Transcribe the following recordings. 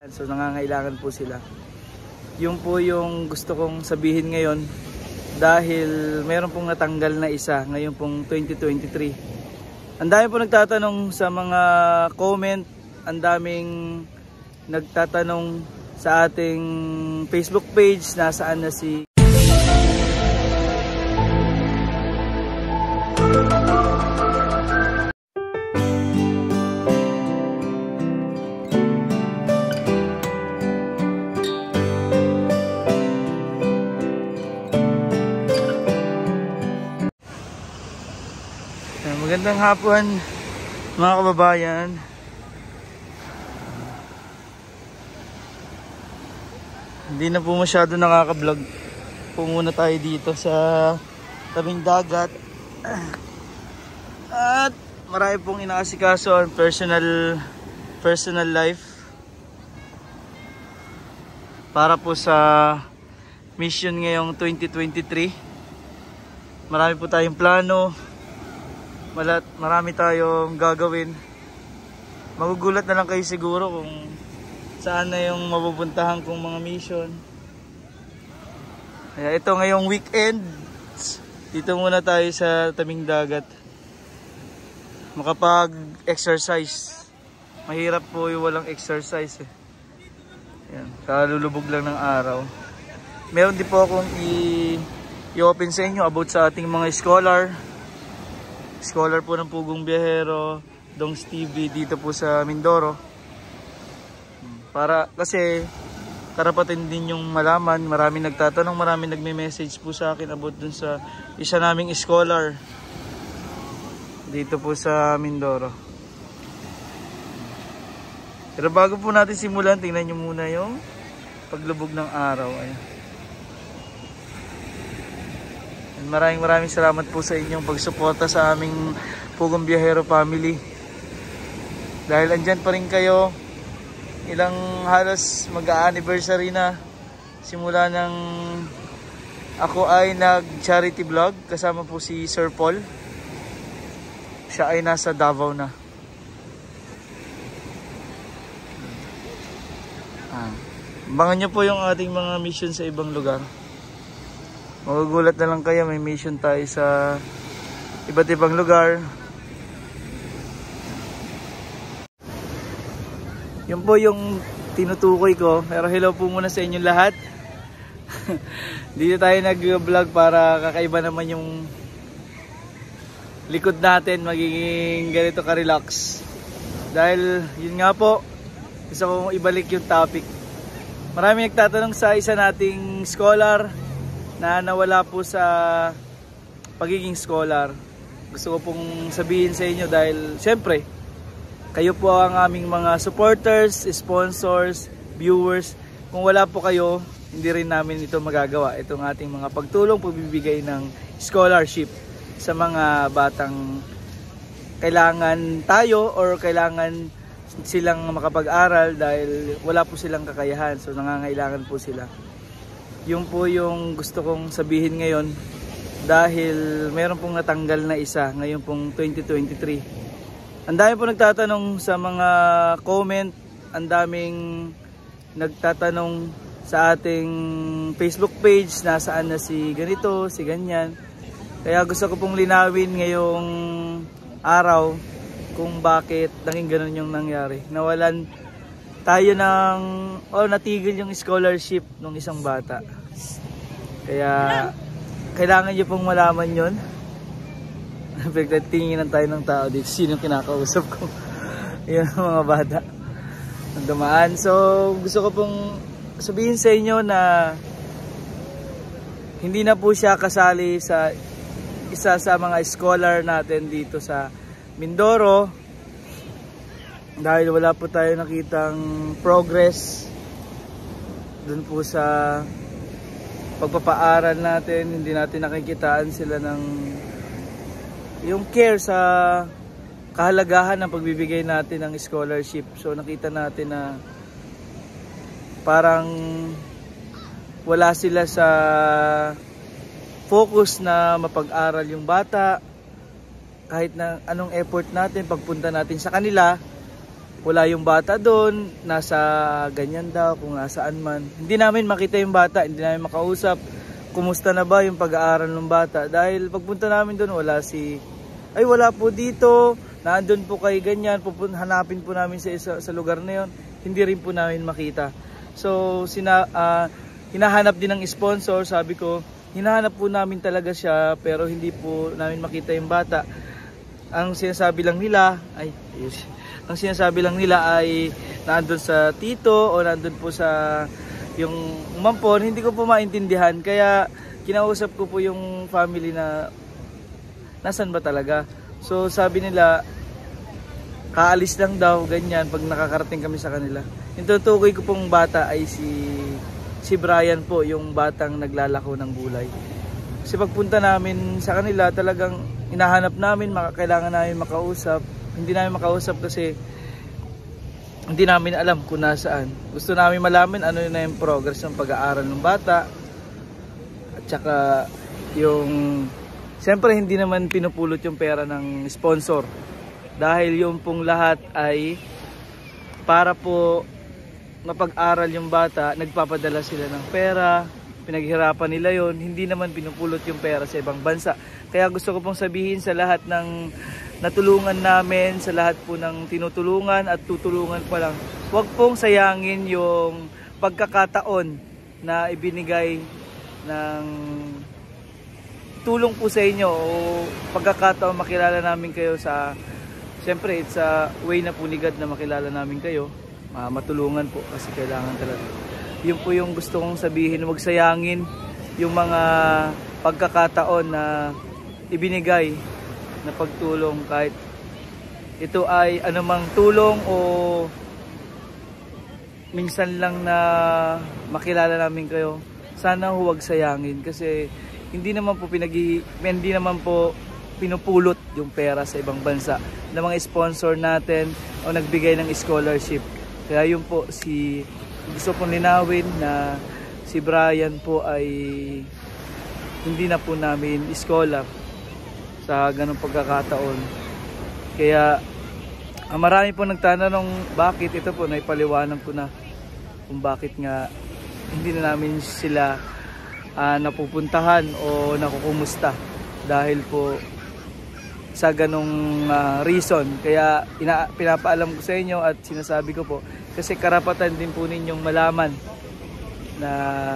So nangangailangan po sila. Yung po yung gusto kong sabihin ngayon dahil meron pong natanggal na isa ngayon pong 2023. Ang dami po nagtatanong sa mga comment, ang daming nagtatanong sa ating Facebook page nasaan na si Magandang hapon mga kababayan. Hindi na po masyado nakaka-vlog. Pumuna tayo dito sa tabing dagat. At marami pong inaasikaso ang personal life para po sa mission ngayong 2023. Marami po tayong plano. Marami tayong gagawin. Magugulat na lang kayo siguro kung saan na yung mapupuntahan kong mga mission. Kaya ito ngayong weekend, dito muna tayo sa tabing dagat. Makapag-exercise. Mahirap po yung walang exercise eh. Yan, kalulubog lang ng araw. Meron din po akong i-open sa inyo about sa ating mga scholar po ng Pugong Biyahero, Dongs TV dito po sa Mindoro. Para kasi karapatan din yung malaman, maraming nagtatanong, maraming nagme-message po sa akin about dun sa isa naming scholar dito po sa Mindoro. Pero bago po natin simulan, tingnan nyo muna yung paglubog ng araw. Ayan. Maraming salamat po sa inyong pagsuporta sa aming Pugong Biyahero family. Dahil andyan pa rin kayo, ilang halos mag-anniversary na simula ng ako ay nag-charity vlog kasama po si Sir Paul. Siya ay nasa Davao na. Abangan nyo po yung ating mga mission sa ibang lugar. Magugulat na lang kayo, may mission tayo sa iba't ibang lugar. Yun po yung tinutukoy ko. Pero hello po muna sa inyong lahat. Dito tayo nag-vlog para kakaiba naman yung likod natin, magiging ganito ka-relax. Dahil yun nga po, gusto kong ibalik yung topic. Marami nagtatanong sa isa nating scholar na nawala po sa pagiging scholar. Gusto ko pong sabihin sa inyo dahil siyempre kayo po ang aming mga supporters, sponsors, viewers. Kung wala po kayo, hindi rin namin ito magagawa. Itong ating mga pagtulong, pagbibigay ng scholarship sa mga batang kailangan tayo or kailangan silang makapag-aral dahil wala po silang kakayahan. So nangangailangan po sila. Yung po yung gusto kong sabihin ngayon dahil meron pong natanggal na isa ngayon pong 2023. Ang dami po nagtatanong sa mga comment, ang daming nagtatanong sa ating Facebook page nasaan na si ganito, si ganyan. Kaya gusto ko pong linawin ngayong araw kung bakit naging ganun yung nangyari. Nawalan tayo ng natigil yung scholarship ng isang bata. Kaya kailangan nyo pong malaman yun. Tingnan tayo ng tao dito. Sino kinakausap ko? Yan mga bata ang dumaan. So gusto ko pong sabihin sa inyo na hindi na po siya kasali sa isa sa mga scholar natin dito sa Mindoro. Dahil wala po tayo nakitang progress dun po sa pagpapaaral natin. Hindi natin nakikitaan sila ng yung care sa kahalagahan ng pagbibigay natin ng scholarship. So nakita natin na parang wala sila sa focus na mapag-aral yung bata. Kahit na anong effort natin pagpunta natin sa kanila, wala yung bata doon, nasa ganyan daw, kung nasaan man. Hindi namin makita yung bata, hindi namin makausap. Kumusta na ba yung pag-aaral ng bata? Dahil pagpunta namin doon, wala po dito, naandun po kay ganyan, hanapin po namin sa lugar na yun, hindi rin po namin makita. So, hinahanap din ng sponsor, sabi ko, hinahanap po namin talaga siya, pero hindi po namin makita yung bata. Ang sinasabi lang nila ay nandun sa tito o nandun po sa yung umampon. Hindi ko po maintindihan, kaya kinausap ko po yung family na nasan ba talaga. So sabi nila kaalis lang daw, ganyan, pag nakakarating kami sa kanila. Yung tutukoy ko pong bata ay si Brian po, yung batang naglalako ng gulay. Kasi pagpunta namin sa kanila, talagang hinahanap namin, kailangan namin makausap. Hindi namin makausap kasi hindi namin alam kung nasaan. Gusto namin malaman ano na yung progress ng pag-aaral ng bata. At saka siyempre hindi naman pinupulot yung pera ng sponsor. Dahil yung pong lahat ay para po mapag-aral yung bata, nagpapadala sila ng pera, pinaghirapan nila yon, hindi naman pinupulot yung pera sa ibang bansa. Kaya gusto ko pong sabihin sa lahat ng natulungan namin, sa lahat po ng tinutulungan at tutulungan pa lang, huwag pong sayangin yung pagkakataon na ibinigay ng tulong po sa inyo o pagkakataon makilala namin kayo siyempre it's a way na po ni God na makilala namin kayo, matulungan po kasi kailangan talaga. Yun po yung gusto kong sabihin, huwag sayangin yung mga pagkakataon na ibinigay na pagtulong, kahit ito ay anumang tulong o minsan lang na makilala namin kayo, sana huwag sayangin kasi hindi naman po pinupulot yung pera sa ibang bansa ng mga sponsor natin o nagbigay ng scholarship. Kaya yun po, gusto kong linawin na si Brian po ay hindi na po namin scholar sa ganong pagkakataon. Kaya marami po nagtatanong bakit, ito po naipaliwanag ko na kung bakit nga hindi na namin sila napupuntahan o nakukumusta dahil po sa ganong reason. Kaya pinapaalam ko sa inyo at sinasabi ko po kasi karapatan din po ninyong malaman na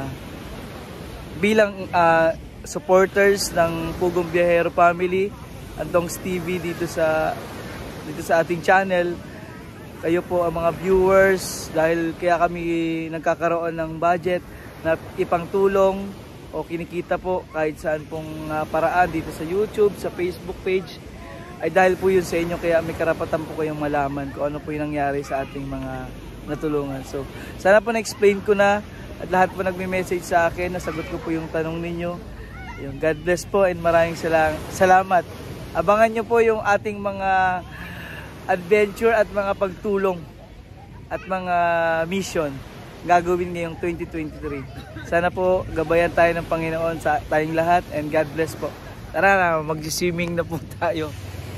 bilang supporters ng Pugong Biyahero Family, Andongs TV dito sa ating channel, kayo po ang mga viewers, dahil kaya kami nagkakaroon ng budget na ipangtulong o kinikita po kahit saan pong paraan dito sa YouTube, sa Facebook page, ay dahil po yun sa inyo. Kaya may karapatan po kayong malaman kung ano po yung nangyari sa ating mga natulungan. So sana po na-explain ko na at lahat po nagme-message sa akin, nasagot ko po yung tanong ninyo. God bless po and maraming salamat. Abangan nyo po yung ating mga adventure at mga pagtulong at mga mission gagawin ngayong 2023. Sana po gabayan tayo ng Panginoon sa tayong lahat and God bless po. Tara na, mag-swimming na po tayo.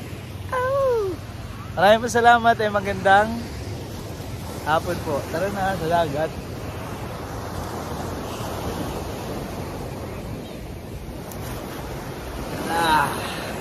Maraming salamat at magandang hapon po. Tara na sa dagat. Ah.